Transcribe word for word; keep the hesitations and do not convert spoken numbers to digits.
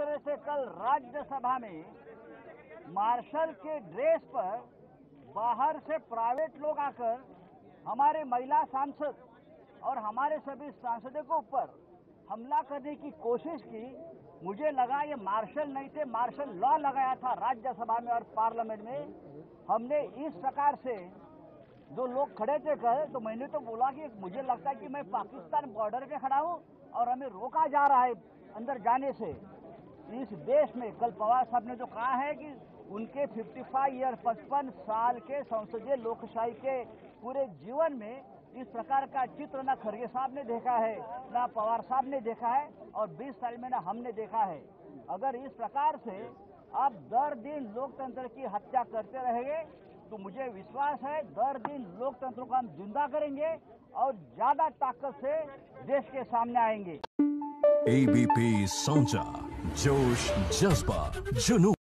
तरह से कल राज्यसभा में मार्शल के ड्रेस पर बाहर से प्राइवेट लोग आकर हमारे महिला सांसद और हमारे सभी सांसदों के ऊपर हमला करने की कोशिश की, मुझे लगा ये मार्शल नहीं थे, मार्शल लॉ लगाया था राज्यसभा में और पार्लियामेंट में। हमने इस प्रकार से जो लोग खड़े थे कल, तो मैंने तो बोला कि मुझे लगता है कि मैं पाकिस्तान बॉर्डर पे खड़ा हूं और हमें रोका जा रहा है अंदर जाने से। इस देश में कल पवार साहब ने जो कहा है कि उनके पचपन ईयर पचपन साल के संसदीय लोकशाही के पूरे जीवन में इस प्रकार का चित्र ना खड़गे साहब ने देखा है, ना पवार साहब ने देखा है, और बीस साल में ना हमने देखा है। अगर इस प्रकार से आप दर दिन लोकतंत्र की हत्या करते रहेंगे तो मुझे विश्वास है दर दिन लोकतंत्र को हम जिंदा करेंगे और ज्यादा ताकत से देश के सामने आएंगे। एबीपी साउंड, जोश, जज्बा, जुनून।